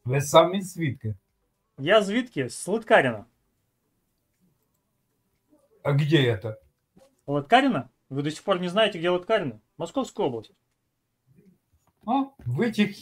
Ви самі звідки? Я звідки? З Лыткарина. А где это? Лыткарина? Вы до сих пор не знаете, где Лыткарина? Московская область. А? В этих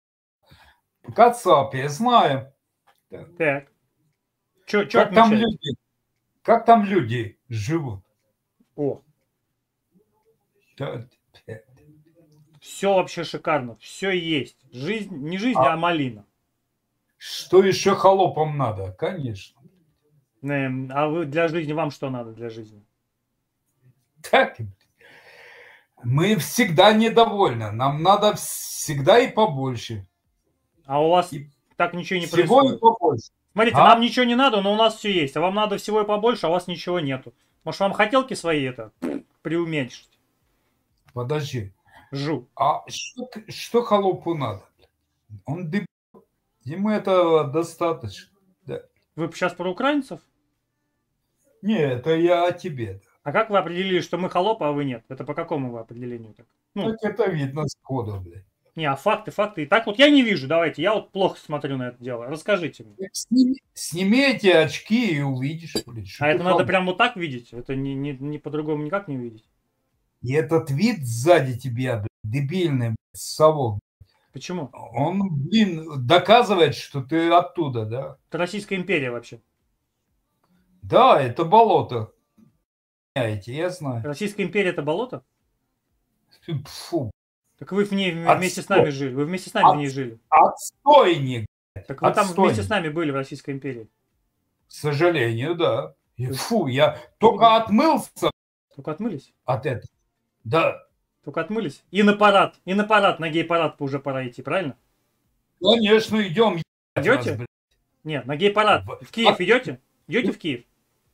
Кацапе, знаю. Так. Чё Как там отмечаете? люди? Как там люди живут? О, Да, все вообще шикарно. Все есть. Жизнь, не жизнь, а малина. Что еще холопам надо? Конечно. А вы для жизни, вам что надо для жизни? Так, мы всегда недовольны. Нам надо всегда и побольше. А у вас И так ничего не всего происходит. и побольше. Смотрите, А? нам ничего не надо, но у нас все есть. А вам надо всего и побольше, а у вас ничего нету. Может, вам хотелки свои это преуменьшить? Подожди. Жу. А что холопу надо? Он дебил. Ему этого достаточно. Да. Вы сейчас про украинцев? Не, это я о тебе. А как вы определили, что мы холопы, а вы нет? Это по какому вы определению так? Ну, Так это видно сходу, блядь. не, а факты. И так вот я не вижу, давайте, я вот плохо смотрю на это дело. Расскажите мне. Так сними эти очки и увидишь, блядь. Что А ты это надо холоп. прям вот так видеть? Это не по-другому никак не видеть? И этот вид сзади тебя, блядь, дебильный, блядь, совок. Почему? Он, блин, доказывает, что ты оттуда, да? Это Российская империя вообще. Да, это болото. Я знаю. Российская империя это болото? Фу. Так вы в ней вместе с нами жили. Вы вместе с нами в ней жили. Отстойник. Так вы там Отстойник. вместе с нами были в Российской империи. К сожалению, да. Фу, я только отмылся Только отмылись? от этого. Да. Только отмылись? И на парад, на гей-парад уже пора идти, правильно? Конечно, идем. Идете? Нас, нет, на гей-парад. В Киев идете? Идете в Киев?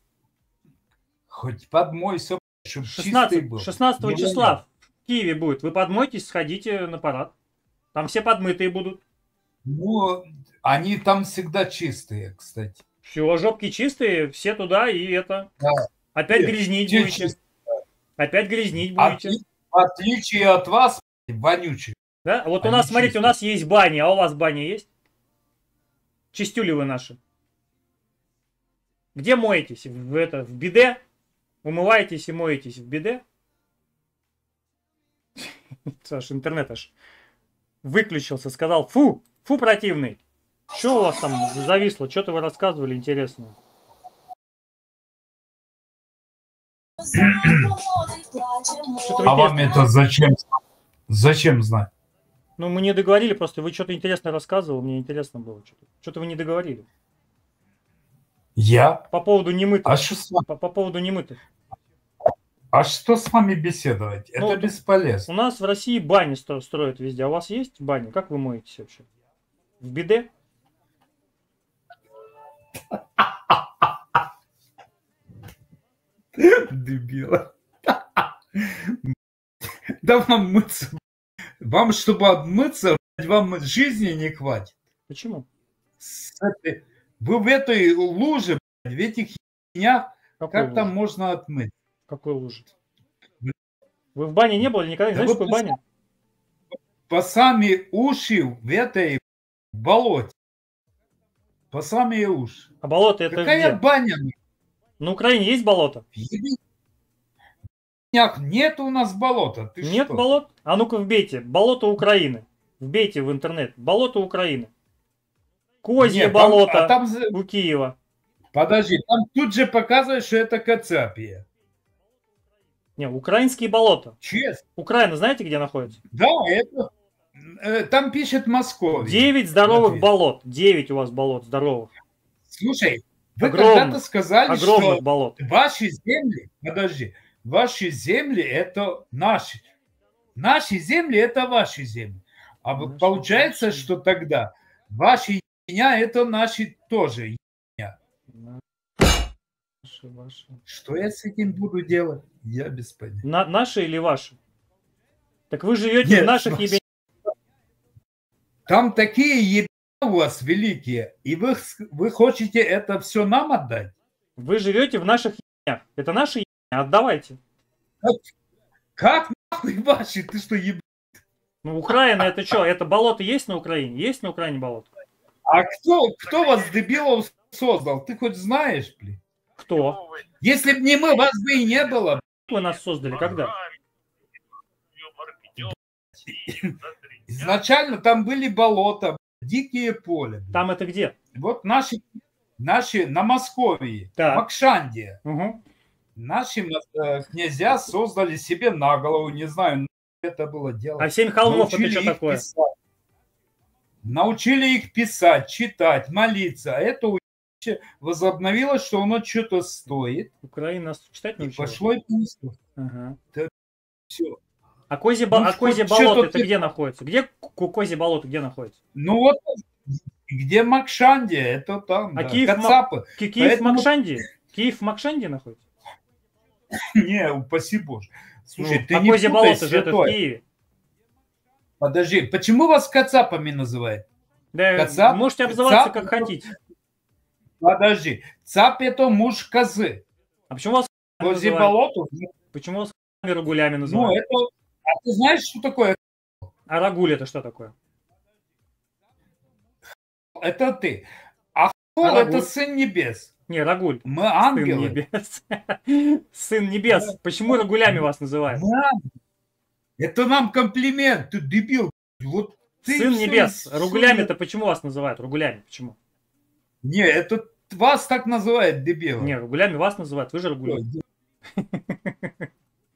Хоть подмойся, чтобы чистый был. 16 числа в Киеве будет. Вы подмойтесь, сходите на парад. Там все подмытые будут. Ну, они там всегда чистые, кстати. Все, жопки чистые, все туда и это. Да. Опять грязнить Все будете. чистые. Опять грязнить будете. В отличие от вас, вонючие. Да? Вот у Они нас, смотрите, чистые. у нас есть бани, а у вас баня есть? Чистюли вы наши. Где моетесь? В биде? Умываетесь и моетесь в биде? Саш, интернет аж выключился, сказал, фу, противный. Что у вас там зависло? Что-то вы рассказывали интересное. А вам это зачем? Зачем знать? Ну, мы не договорили, просто вы что-то интересное рассказывали, мне интересно было. Что-то вы не договорили. Я? По поводу немытых. А что с вами? По поводу немытых. А что с вами беседовать? Ну, это бесполезно. У нас в России бани строят везде. А у вас есть бани? Как вы моетесь вообще? В биде? Дебила. Да вам мыться. Вам, чтобы отмыться, вам жизни не хватит. Почему? Вы в этой луже, в этих хернях, как там можно отмыть? Какой луже? Вы в бане не были? Никогда не знаете, что такое баня? По сами уши в этой болоте. По сами уши. А болото это какая где? Баня? На Украине есть болото? Нет у нас болота. Ты нет что? болот? А ну-ка вбейте. Болото Украины. Вбейте в интернет. Болото Украины. Козье болото там... у Киева. Подожди, там тут же показывает, что это Кацапия. Не, украинские болота. Честно. Украина знаете, где находится? Да, это... Там пишет Москва. 9 здоровых болот. 9 у вас болот здоровых. Слушай, вы когда-то сказали, что болот. Ваши земли, подожди, ваши земли это наши. Наши земли это ваши земли. А наши, получается, наши. Что тогда ваши меня это наши тоже. Ваши. Что я с этим буду делать? Я без понятия. Наши или ваши? Так вы живете в наших ебенях. Там такие ебенья у вас великие, и вы хотите это все нам отдать? Вы живете в наших ебенях. Это наши ебенья, отдавайте. Как нахуй ваши? Ты что, ебать? Ну, Украина это что? Это болото есть на Украине? Есть на Украине болото? А кто вас, дебилов, создал? Ты хоть знаешь, блин? Кто? Если бы не мы, вас бы и не было. Вы нас создали когда? Изначально там были болота, дикие поля. Там это где? Вот наши на Московии, Так. Макшандия. Угу. Наши князья создали себе на голову, не знаю, это было дело. А 7 холмов это Научили что их такое? писать. Научили их писать, читать, молиться. А это возобновилось, что оно что-то стоит. Украина нас читать И научила? пошло и понесло. Ага. Все. А Козье Ну, болото это ты- где находится? Где Козье болото где находится? Ну вот, где Макшандия, это там, А да. Киев, Кацапы. Киев в Поэтому- Макшанде? Киев в Макшанде находится? Не, упаси Боже. Слушай, Ну, ты а не Козье путай, болото же это в святой. Киеве. Подожди, почему вас кацапами называют? Да, Кацап? можете обзываться Кацап? как хотите. Подожди, цап это муж козы. А почему вас Козье называют? болото, Почему вас рагулями ну называют? это... А ты знаешь, что такое? А рагуль это что такое? Это ты. А А это рагуль? сын небес. Не, рагуль. Мы Сын ангелы. небес. Сын небес. Почему рагулями вас называют? Мы ангелы. Это нам комплимент, ты дебил. Вот ты Сын всё небес. из- Рагулями-то почему вас называют? Рагулями. Почему? Не, это вас так называют, дебил. Не, рагулями вас называют. Вы же рагули.